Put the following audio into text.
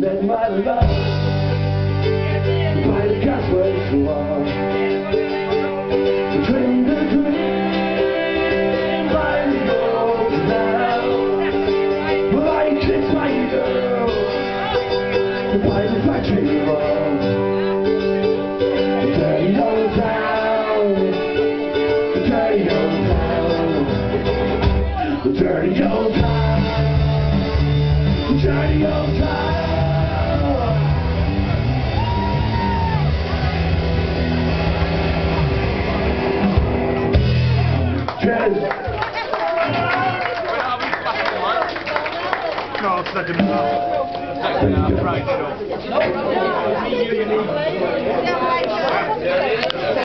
met my love by the Causeway Wall. Between the dream by the old canal, well, I kissed my girl by the factory wall. The dirty old town, the dirty old town, the dirty old town, the dirty old town. No, second enough. Second enough, right, sure.